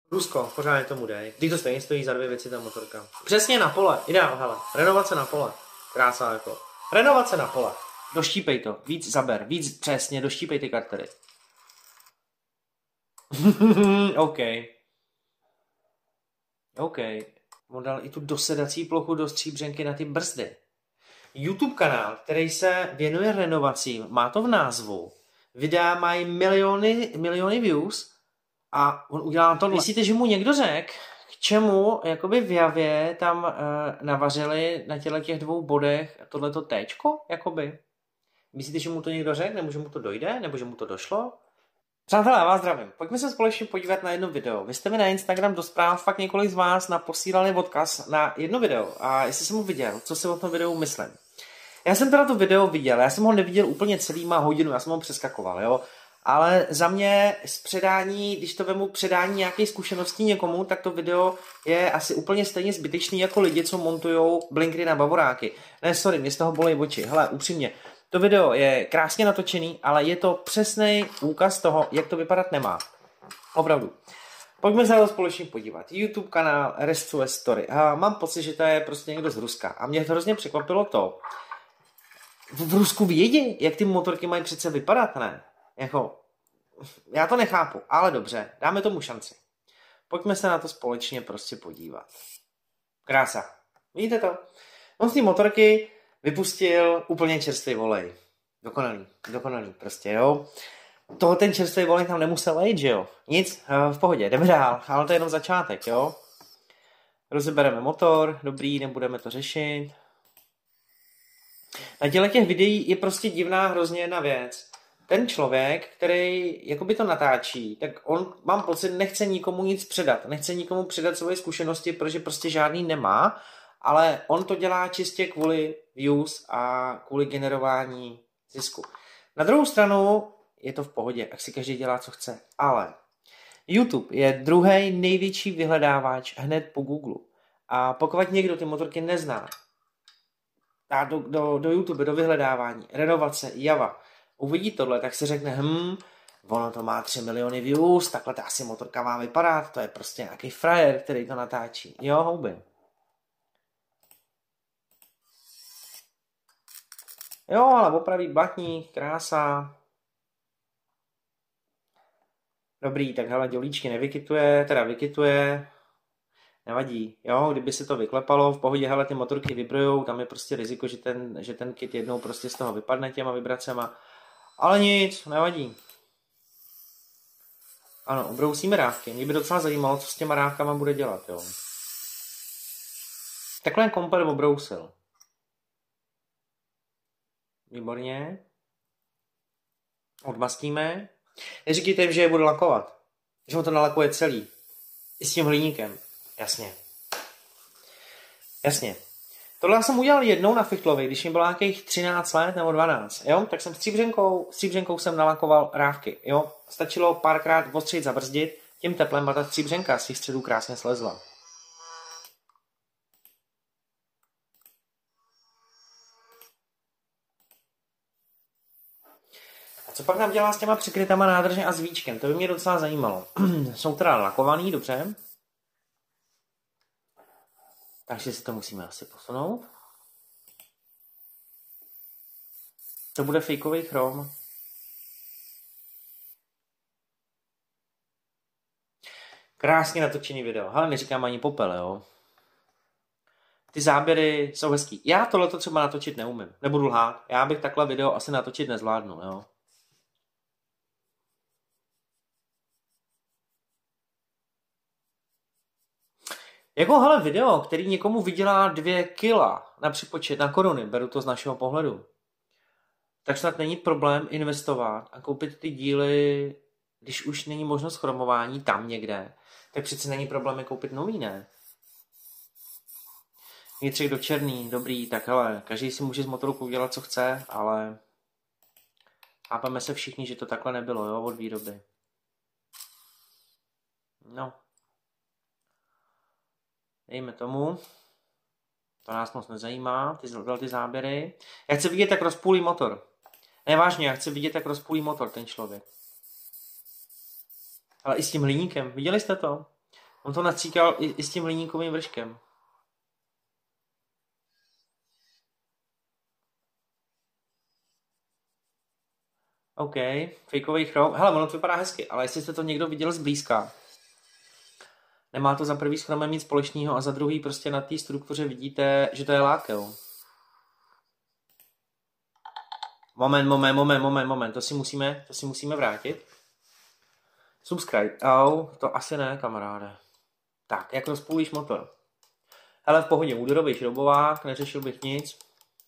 Rusko, pořádně tomu dej. Když to stejně stojí za 2 věci ta motorka. Přesně na pole, ideál, hele. Renovace na pole. Krása jako. Renovace na pole. Doštípej to, víc zaber, víc přesně, doštípej ty kartery. OK. OK. On dal i tu dosedací plochu do stříbřenky na ty brzdy. YouTube kanál, který se věnuje renovacím, má to v názvu. Videa mají miliony views a on udělá tohle. Myslíte, že mu někdo řekl, k čemu jakoby v Javě tam navařili na těch 2 bodech tohleto téčko, jakoby? Myslíte, že mu to někdo řekl, nebo že mu to dojde, nebo že mu to došlo? Přátelé, já vás zdravím. Pojďme se společně podívat na jedno video. Vy jste mi na Instagram do zpráv fakt několik z vás naposílali odkaz na jedno video a jestli jsem ho viděl, co si o tom videu myslím. Já jsem teda to video viděl, já jsem ho neviděl úplně celý, má hodinu, já jsem ho přeskakoval, jo. Ale za mě z předání, když to vemu předání nějaké zkušeností někomu, tak to video je asi úplně stejně zbytečný jako lidi, co montujou blinkry na bavoráky. Ne, sorry, mě z toho bolí oči. Hele, upřímně, to video je krásně natočený, ale je to přesný úkaz toho, jak to vypadat nemá. Opravdu. Pojďme se na to společně podívat. YouTube kanál Restuje Story. A mám pocit, že to je prostě někdo z Ruska. A mě to hrozně překvapilo to. V Rusku vědí, jak ty motorky mají přece vypadat, ne? Jako, já to nechápu, ale dobře, dáme tomu šanci. Pojďme se na to společně prostě podívat. Krása. Vidíte to? On z té motorky vypustil úplně čerstvý volej. Dokonalý prostě, jo. Ten čerstvý volej tam nemusel lejt, že jo. Nic, v pohodě, jdeme dál, ale to je jenom začátek, jo. Rozebereme motor, dobrý, nebudeme to řešit. Na těch videí je prostě divná hrozně jedna věc. Ten člověk, který jakoby to natáčí, tak on, mám pocit, nechce nikomu nic předat. Nechce nikomu předat svoje zkušenosti, protože prostě žádný nemá, ale on to dělá čistě kvůli views a kvůli generování zisku. Na druhou stranu je to v pohodě, jak si každý dělá, co chce. Ale YouTube je druhý největší vyhledávač hned po Google. A pokud někdo ty motorky nezná, dá do YouTube, do vyhledávání, renovace, Java, uvidí tohle, tak si řekne, ono to má 3 miliony views, takhle ta asi motorka má vypadat, to je prostě nějaký frajer, který to natáčí. Jo, houby. Jo, ale opraví blatník, krása. Dobrý, tak hele, dělíčky vykituje, nevadí, jo, kdyby se to vyklepalo, v pohodě, hele, ty motorky vibrujou, tam je prostě riziko, že ten kit jednou prostě z toho vypadne těma vibracema, ale nic, nevadí. Ano, obrousíme rávky, mě by docela zajímalo, co s těma rávkama bude dělat, jo. Takhle komplet obrousil. Výborně. Odmastíme. Neříkejte jim, že je budu lakovat. Že ho to nalakuje celý. I s tím hliníkem. Jasně. Tohle jsem udělal jednou na Fichtlovi, když mi bylo nějakých 13 let nebo 12. Jo? Tak jsem stříbřenkou jsem nalakoval rávky. Jo? Stačilo párkrát ostřit, zabrzdit, tím teplem a ta stříbřenka z těch středů krásně slezla. A co pak nám dělá s těma přikrytama nádrže a zvíčkem? To by mě docela zajímalo. Jsou teda lakovaný, dobře. Takže si to musíme asi posunout. To bude fejkový chrom. Krásně natočený video. Ale neříkám ani popel, jo. Ty záběry jsou hezký. Já tohleto třeba natočit neumím. Nebudu lhát. Já bych takhle video asi natočit nezvládnu, jo. Jako hele video, který někomu vydělá 2 kila na připočet na koruny, beru to z našeho pohledu, tak snad není problém investovat a koupit ty díly, když už není možnost chromování tam někde, tak přece není problém je koupit nový, ne? Vnitřek do černý, dobrý, tak hele, každý si může z motorku dělat, co chce, ale chápeme se všichni, že to takhle nebylo, jo, od výroby. No. Dejme tomu. To nás moc nezajímá, ty záběry. Já chci vidět, jak rozpůlí motor. Ne, vážně, já chci vidět, jak rozpůlí motor ten člověk. Ale i s tím hliníkem, viděli jste to? On to nacíkal i s tím hliníkovým vrškem. OK, fakeový chrom. Hele, ono to vypadá hezky, ale jestli jste to někdo viděl zblízka, nemá to za prvý s chromem nic společného a za druhý prostě na té struktuře vidíte, že to je lákel. Moment, to si musíme vrátit. Subscribe. Au, to asi ne, kamaráde. Tak, jak rozpůlíš motor? Hele, v pohodě, úderový šroubovák, neřešil bych nic.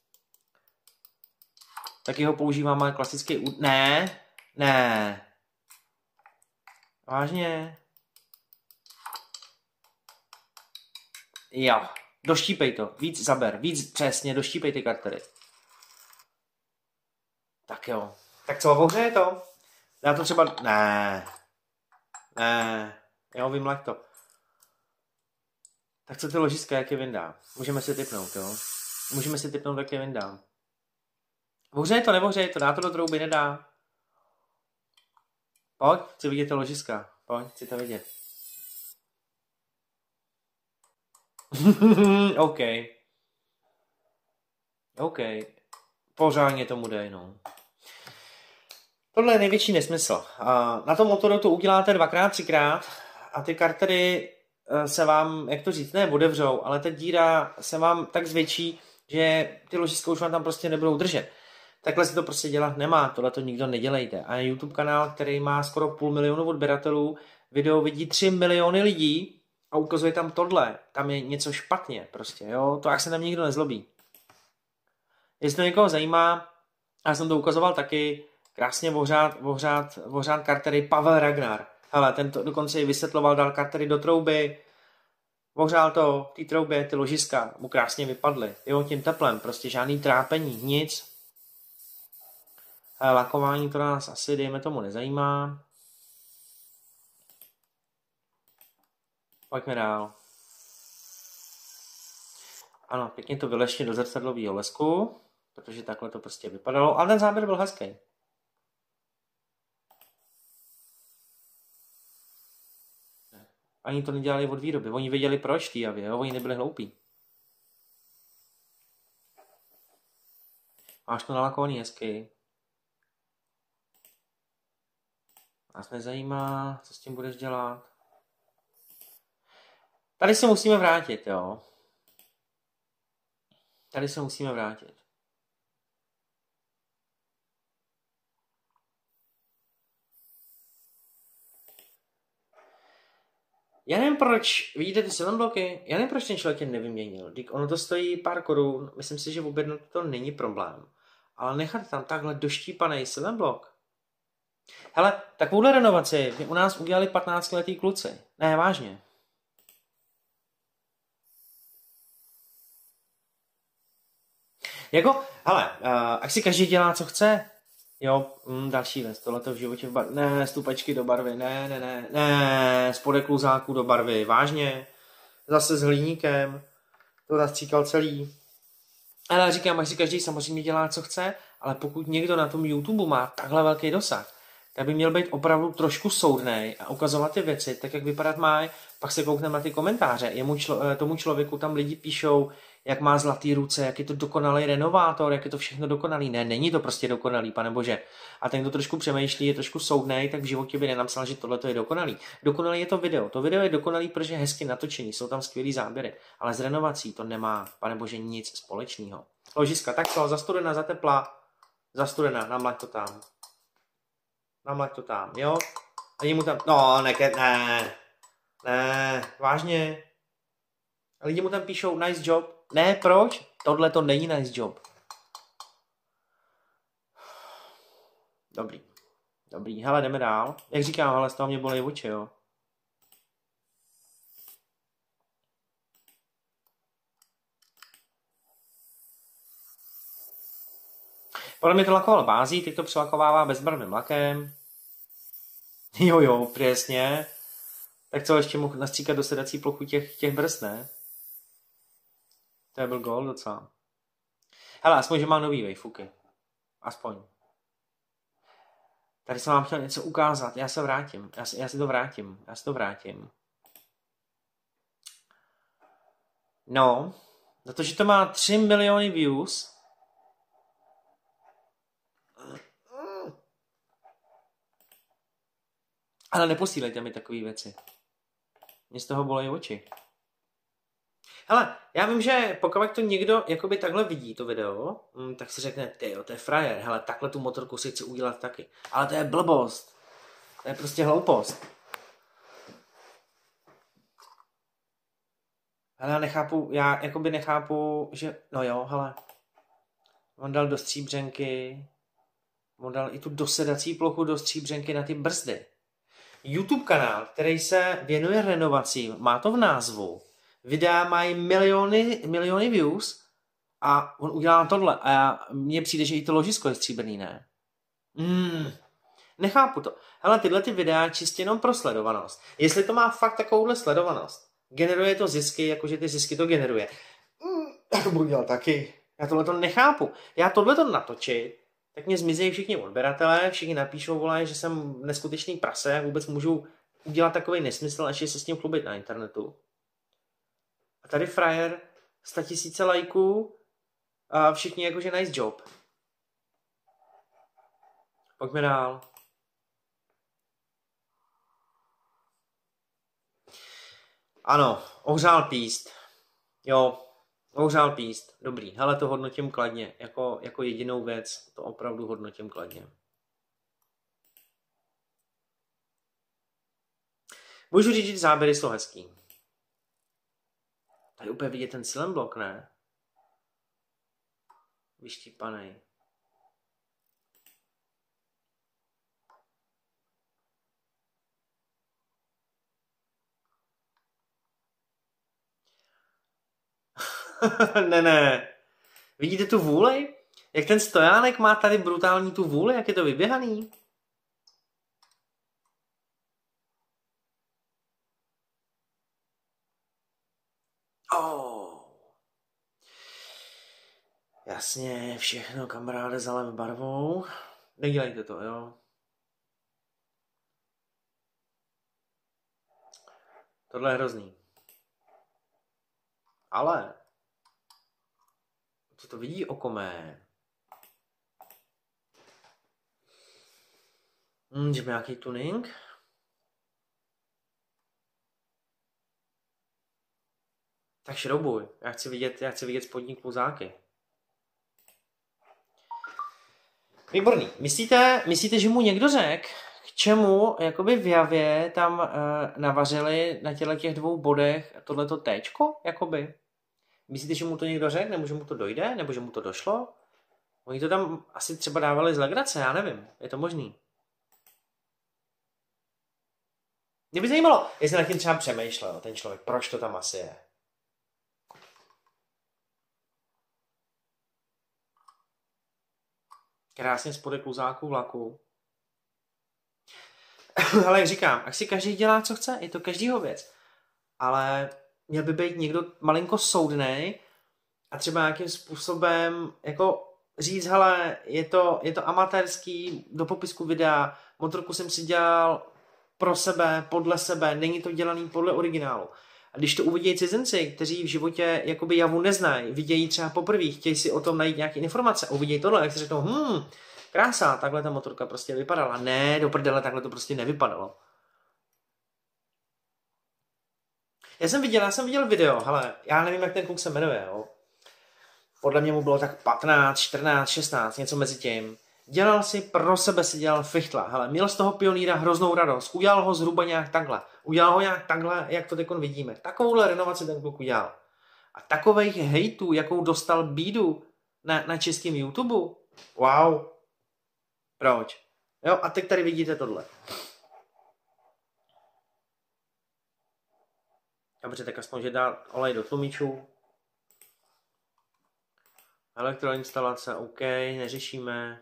Taky ho používáme klasický Ne. Vážně? Jo, doštípej to, víc zaber, víc přesně, doštípej ty kartery. Tak jo. Tak co, ohřeje to? Dá to třeba... Ne. Jo, vymlaď to. Tak co ty ložiska, jak je vyndá? Můžeme si tipnout, jo? Můžeme si tipnout, jak je vyndá. Ohřeje to, neohřeje to, dá to do trouby, nedá. Pojď, chci vidět ty ložiska. Pojď, chci to vidět. OK. Pořádně tomu dej, no. Tohle je největší nesmysl. Na tom motoru to uděláte 2x, 3x a ty kartery se vám, jak to říct, ne odevřou, ale ta díra se vám tak zvětší, že ty ložiska už vám tam prostě nebudou držet. Takhle se to prostě dělat nemá, tohle to nikdo nedělejte. A YouTube kanál, který má skoro 500 000 odběratelů, video vidí 3 miliony lidí a ukazuje tam tohle. Tam je něco špatně prostě, jo, to jak se tam nikdo nezlobí. Jestli to někoho zajímá, já jsem to ukazoval taky, krásně ohřát kartery Pavel Ragnar. Hele, ten to dokonce i vysvětloval, dal kartery do trouby, ohřál to v té troubě, ty ložiska mu krásně vypadly. Jo, tím teplem, prostě žádný trápení, nic. Hele, lakování to nás asi, dejme tomu, nezajímá. Pojďme dál. Ano, pěkně to vylešně do zrcadlového lesku, protože takhle to prostě vypadalo, ale ten záběr byl hezký. Ani to nedělali od výroby. Oni věděli proč ty javě, jo? Oni nebyli hloupí. Máš to nalakovaný hezky. Nás nezajímá, co s tím budeš dělat. Tady se musíme vrátit, jo. Já nevím proč, vidíte ty silent bloky? Já nevím proč ten člověk je nevyměnil. Ono to stojí pár korun, myslím si, že objednat to není problém. Ale nechat tam takhle doštípaný silent blok. Hele, takovouhle renovaci u nás udělali 15letý kluci. Ne, vážně. Jako, hele, ať si každý dělá, co chce. Jo, další věc, tohleto v životě v barvě. Ne, stupačky do barvy, ne, spodek kluzáků do barvy, vážně. Zase s hliníkem, to nastříkal celý. Ale říkám, ať si každý samozřejmě dělá, co chce, ale pokud někdo na tom YouTube má takhle velký dosah, tak by měl být opravdu trošku soudnej a ukazovat ty věci, tak jak vypadat má, pak se koukneme na ty komentáře. Tomu člověku tam lidi píšou, jak má zlatý ruce, jak je to dokonalý renovátor, jak je to všechno dokonalý. Ne, není to prostě dokonalý, pane bože. A ten, kdo trošku přemýšlí, je trošku soudnej, tak v životě by nenapsal, že tohle je dokonalý. Dokonalý je to video. To video je dokonalý, protože je hezky natočený, jsou tam skvělý záběry. Ale s renovací to nemá, pane bože, nic společného. Ložiska, tak co, zastudená, zatepla, zastudená, namlaď to tam, jo? A mu tam, no, ne, vážně. A lidi mu tam píšou nice job. Ne, proč? Tohle to není nice job. Dobrý, hele, jdeme dál. Jak říkám, hele, z toho mě bolí oči, jo? Podle mě to lakoval bází, teď to přelakovává bezbarvným lakem. Jo, přesně. Tak co, ještě mohl nastříkat do sedací plochu těch brzd, ne? To byl gól docela. Hele, aspoň, že mám nový wayfuky. Aspoň. Tady jsem vám chtěl něco ukázat, já se vrátím. Já si to vrátím. No, za to, že to má 3 miliony views. Ale neposílejte mi takové věci. Mě z toho bolí oči. Hele, já vím, že pokud to někdo jakoby takhle vidí, to video, tak si řekne, tyjo, to je frajer, hele, takhle tu motorku si chci udělat taky. Ale to je blbost. To je prostě hloupost. Hele, já jakoby nechápu, že, no jo, hele, on dal do stříbřenky, on dal i tu dosedací plochu do stříbřenky na ty brzdy. YouTube kanál, který se věnuje renovacím, má to v názvu, videa mají miliony views a on udělá tohle a mně přijde, že i to ložisko je stříbrný, ne? Nechápu to. Hele, tyhle ty videa čistě jenom pro sledovanost. Jestli to má fakt takovouhle sledovanost, generuje to zisky, jakože ty zisky to generuje. Já to budu dělat taky. Já tohleto nechápu. Já tohleto natočit, tak mě zmizejí všichni odběratelé, všichni napíšou, volají, že jsem neskutečný prase, jak vůbec můžu udělat takový nesmysl, až se s tím chlubit na internetu. A tady frajer, 100 000 lajků a všichni jakože nice job. Pojďme dál. Ano, ohřál píst. Jo, ohřál píst. Dobrý, hele, to hodnotím kladně. Jako jedinou věc, to opravdu hodnotím kladně. Můžu říct, že záběry jsou hezký. Tady úplně vidět ten silent blok, ne? Vyštípanej. ne. Vidíte tu vůli? Jak ten stojánek má tady brutální tu vůli, jak je to vyběhaný? Jasně, všechno kamaráde zalem barvou. Nedělejte to, jo? Tohle je hrozný. Ale co to vidí oko mé? Že nějaký tuning? Tak šroubuj. Já chci vidět spodní kluzáky. Výborný. Myslíte, že mu někdo řekl, k čemu jakoby v javě tam navařili na těch 2 bodech tohleto téčko, jakoby? Myslíte, že mu to někdo řekl, nebo že mu to dojde, nebo že mu to došlo? Oni to tam asi třeba dávali z legrace, já nevím, je to možný. Mě by zajímalo, jestli nad tím třeba přemýšlel ten člověk, proč to tam asi je. Krásně spodek kluzáků vlaku. Ale jak říkám, ať si každý dělá, co chce, je to každýho věc. Ale měl by být někdo malinko soudnej a třeba nějakým způsobem jako říct, hele, je to amatérský, do popisku videa, motorku jsem si dělal pro sebe, podle sebe, není to dělaný podle originálu. A když to uvidějí cizinci, kteří v životě jakoby javu neznají, vidějí třeba poprvé, chtějí si o tom najít nějaké informace a uvidějí tohle, jak si řeknou, krása, takhle ta motorka prostě vypadala. Ne, do prdele, takhle to prostě nevypadalo. Já jsem viděl video, hele, já nevím, jak ten kluk se jmenuje, jo. Podle mě mu bylo tak 15, 14, 16, něco mezi tím. Dělal si, pro sebe si dělal fichtla, hele, měl z toho pionýra hroznou radost, udělal ho zhruba nějak takhle, udělal ho nějak takhle, jak to teď vidíme. Takovouhle renovaci ten kluk udělal. A takovejch hejtů, jakou dostal bídu na českém YouTube, wow. Proč? Jo, a teď tady vidíte tohle. Dobře, tak aspoň, že dá olej do tlumičů. Elektroinstalace, OK, neřešíme.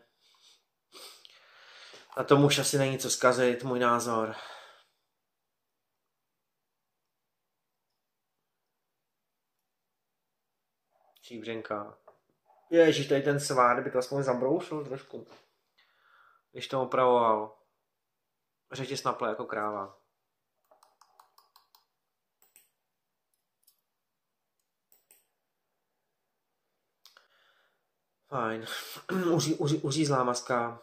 Na tom už asi není co zkazit, můj názor. Šíbřenka. Ježiš, tady ten svár, by to aspoň zabroušil trošku. Když to opravoval. Řetěz naple jako kráva. Fajn. Uřízlá maska.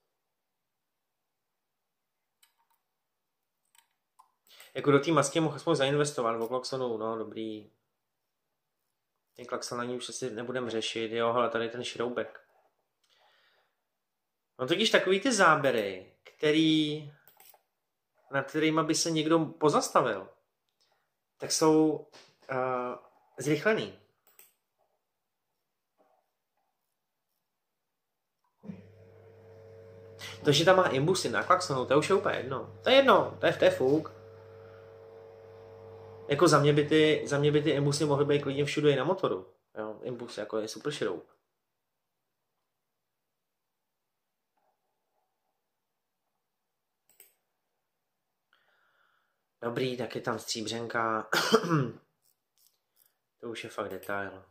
Jako do té masky mohl aspoň zainvestovat, o klaxonu, no dobrý. Ten klakson ani už asi nebudem řešit, jo, hele, tady ten šroubek. No totiž takový ty záběry, nad kterýma by se někdo pozastavil, tak jsou zrychlený. To, že tam má imbusy na klaxonu, to už je úplně jedno. To je jedno, to je fuk. Jako za mě by ty imbusy mohly být klidně všude i na motoru. Jo, imbus jako je super šroub. Dobrý, tak je tam stříbřenka. To už je fakt detail.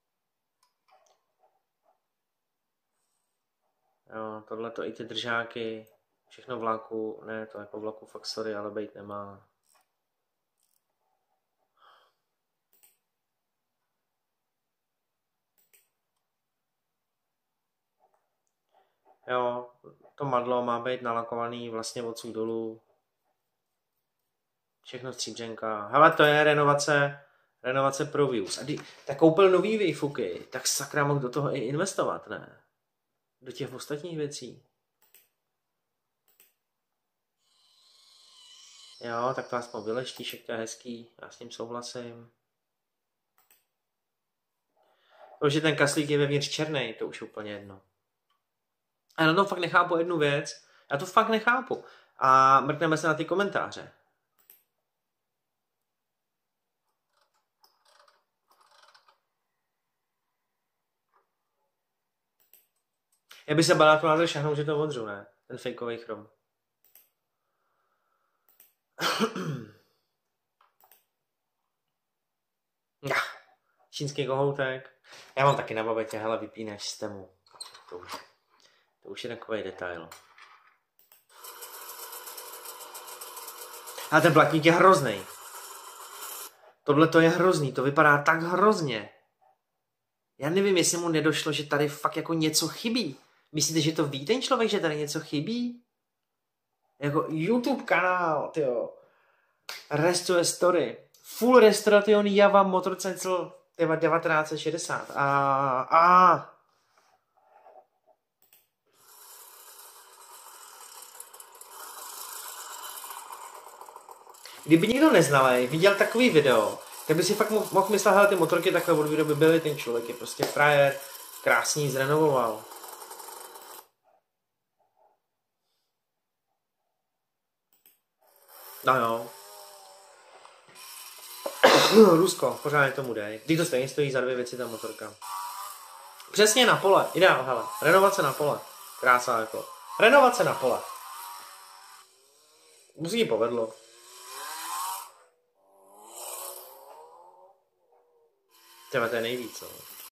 Jo, tohle to i ty držáky, všechno vlaku, ne, to jako vlaku fakt sorry, ale bejt nemá. Jo, to madlo má být nalakovaný vlastně odsud dolů. Všechno stříbřenka. Hele, to je renovace pro views. A tak koupil nový výfuky, tak sakra mohl do toho i investovat, ne? Do těch ostatních věcí. Jo, tak to aspoň vyleštíšek, to je hezký, já s tím souhlasím. To, že ten kaslík je vevnitř černý, to už je úplně jedno. A na tom fakt nechápu jednu věc, já to fakt nechápu. A mrkneme se na ty komentáře. Já bych se bál na to název šahnout, že to odřu, ne? Ten fejkový chrom. Čínský kohoutek. Já mám taky na babetě, hele, vypínač systému. To už je takový detail. A ten blatník je hrozný. Tohle to je hrozný, to vypadá tak hrozně. Já nevím, jestli mu nedošlo, že tady fakt jako něco chybí. Myslíte, že to ví ten člověk, že tady něco chybí? Jako YouTube kanál, tyjo. Restore story. Full Restoration Java Motorcycle 1960. Kdyby někdo neznalej, viděl takový video, tak by si fakt mohl myslet, hele, ty motorky takhle od výroby byly, ten člověk je prostě frajer, krásně zrenovoval. No jo. Rusko, pořádně tomu dej. Když to stejně stojí za 2 věci ta motorka. Přesně na pole, ideál, hele. Renovace na pole. Krása jako. Renovace na pole. Musí jí povedlo. Třeba to je nejvíc, no.